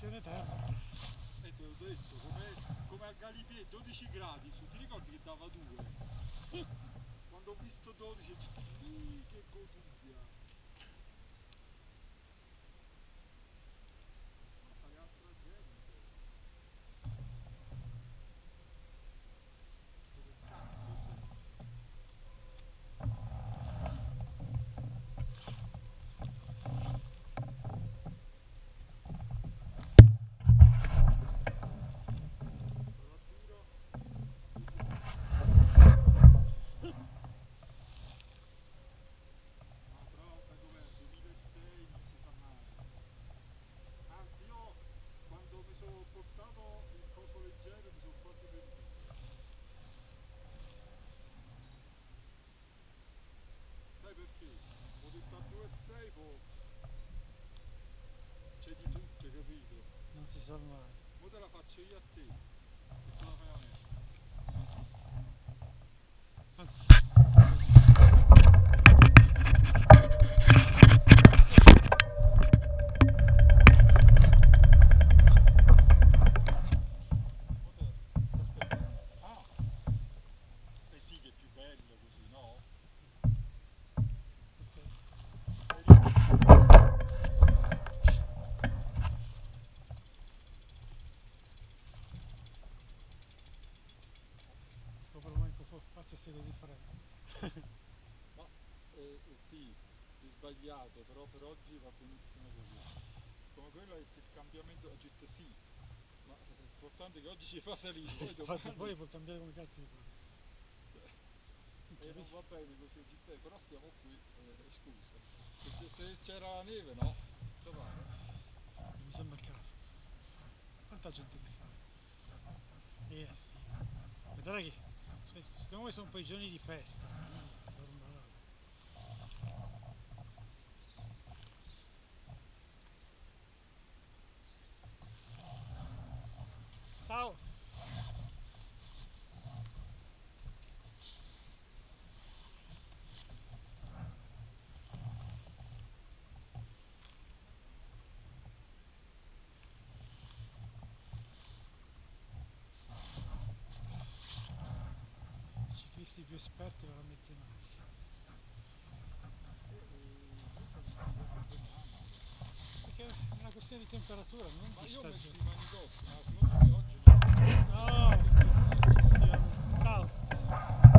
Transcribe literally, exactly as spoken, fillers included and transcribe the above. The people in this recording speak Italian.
sensazione termica. E te l'ho detto, come, come a Galipier, dodici gradi su, ti ricordi che dava due? Quando ho visto dodici, ho detto, "Ih, che goduria!" Guarda che altra gente! Dove cazzo sei? Portato il coso leggero, mi sono quasi pentito. Sai perché? Ho detto a due e sei, poi c'è di tutto, capito? Non si sa mai. Ora te la faccio io a te, e tu la fai a me. Anzi, faccia se così freddo. Ma eh, eh, sì, è sbagliato, però per oggi va benissimo così. Come quello è il cambiamento, ho detto sì, ma l'importante è che oggi ci fa salire, poi domani... Infatti poi può cambiare come cazzo di fa. E non va bene così, beh, però stiamo qui, eh, scusa. Se, se c'era la neve, no? Dov'è? Mi sembra il caso. Quanta gente che sta? Yes. Vedrai che secondo me sono un po' i giorni di festa. Normale. Ciao! I ciclisti più esperti vanno a mezze maniche. Perché è una questione di temperatura, non Ma di io ho messo stagione. i manicotto, ma secondo me oggi no. No, ci stiamo. Ciao!